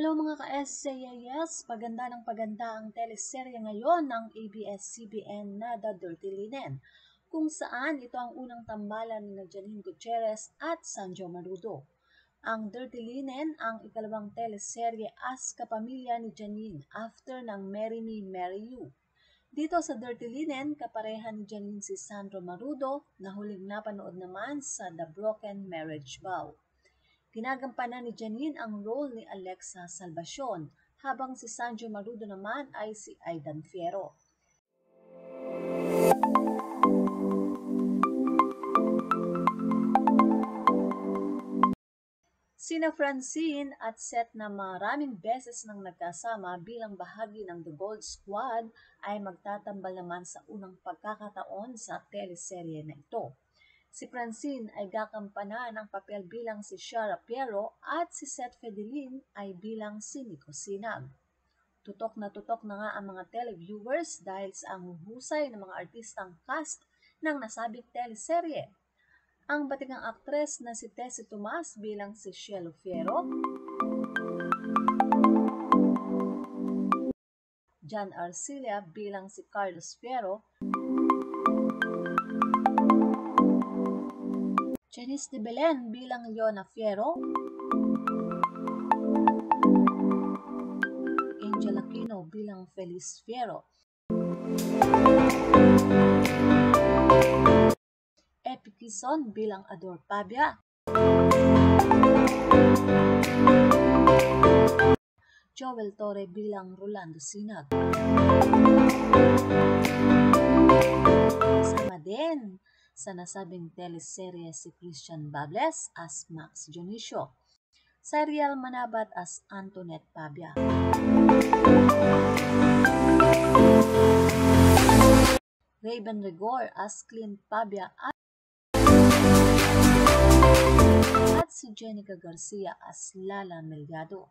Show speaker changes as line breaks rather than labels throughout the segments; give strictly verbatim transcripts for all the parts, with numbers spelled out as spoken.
Hello mga ka-S C Yes! Paganda ng paganda ang teleserye ngayon ng A B S C B N na The Dirty Linen, kung saan ito ang unang tambalan ni Janine Gutierrez at Sanjo Marudo. Ang Dirty Linen ang ikalawang teleserye as kapamilya ni Janine after ng Marry Me, Marry You. Dito sa Dirty Linen, kapareha ni Janine si Sandro Marudo na huling napanood naman sa The Broken Marriage Vow. Ginagampanan ni Janine ang role ni Alexa Salvacion, habang si Sanjo Marudo naman ay si Aidan Fierro. Sina Francine at Seth na maraming beses nang nagkasama bilang bahagi ng The Gold Squad ay magtatambal naman sa unang pagkakataon sa teleserye na ito. Si Francine ay gagampanan ang papel bilang si Shara Piero at si Seth Fedelin ay bilang si Nico Sinag. Tutok na tutok na nga ang mga televiewers dahil sa ang husay ng mga artistang cast ng nasabing teleserye. Ang batigang aktres na si Tessie Tomas bilang si Shelo Fierro, John Arcilla bilang si Carlos Fierro, Janice de Belen bilang Leona Fierro, Angel Aquino bilang Feliz Fierro, Epi Quezon bilang Ador Pabia, Joel Torre bilang Rolando Sinag. Kasama din sa nasabing teleserye si Christian Bables as Max Dionisio, Sariel Manabat as Antoinette Pabia, Raven Rigor as Clint Pabia at, at si Jenica Garcia as Lala Melgado.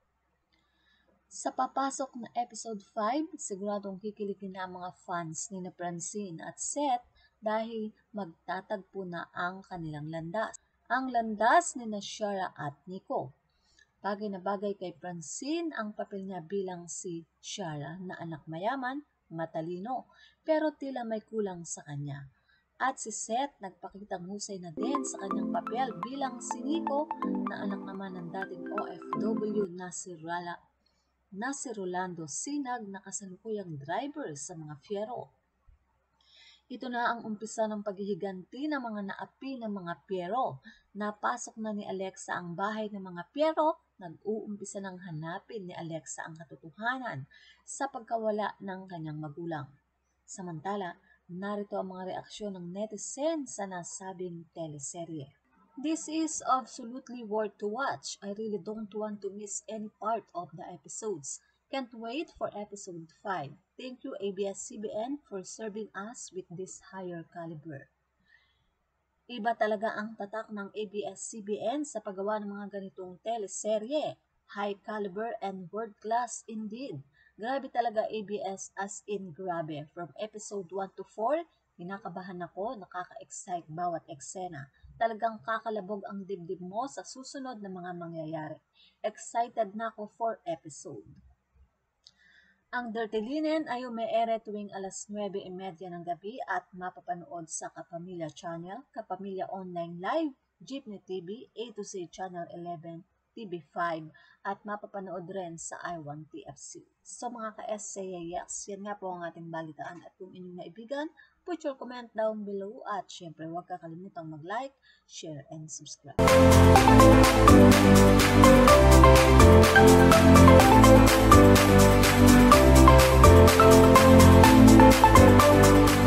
Sa papasok na episode five, siguradong kikiligin na ang mga fans ni na Francine at Seth dahil magtatagpo na ang kanilang landas. Ang landas ni na Shara at Nico. Bagay na bagay kay Francine ang papel niya bilang si Shara na anak mayaman, matalino, pero tila may kulang sa kanya. At si Seth nagpakitang husay na din sa kanyang papel bilang si Nico na anak naman ng dating O F W na si, Rala, na si Rolando Sinag na kasalukuyang driver sa mga Fierro. Ito na ang umpisa ng paghihiganti ng mga naapi ng mga Piero. Napasok na ni Alexa ang bahay ng mga Piero, nag-uumpisa ng hanapin ni Alexa ang katotohanan sa pagkawala ng kanyang magulang. Samantala, narito ang mga reaksyon ng netizen sa nasabing teleserye. This is absolutely worth to watch. I really don't want to miss any part of the episodes. Can't wait for episode five. Thank you A B S C B N for serving us with this higher caliber. Iba talaga ang tatak ng A B S C B N sa paggawa ng mga ganitong teleserye. High caliber and world class indeed. Grabe talaga A B S, as in grabe. From episode one to four, kinakabahan ako, nakaka-excite bawat eksena. Talagang kakalabog ang dibdib mo sa susunod na mga mangyayari. Excited na ako for episode. Ang Dirty Linen ay ume-ere tuwing alas nuwebe trenta ng gabi at mapapanood sa Kapamilya Channel, Kapamilya Online Live, Jeepney T V, A to Z Channel eleven, T V five, at mapapanood rin sa I one T F C. So mga ka-S C Yes, yan nga po ang ating balitaan, at kung inyong naibigan, put your comment down below at syempre huwag kakalimutang mag-like, share, and subscribe. Thank you.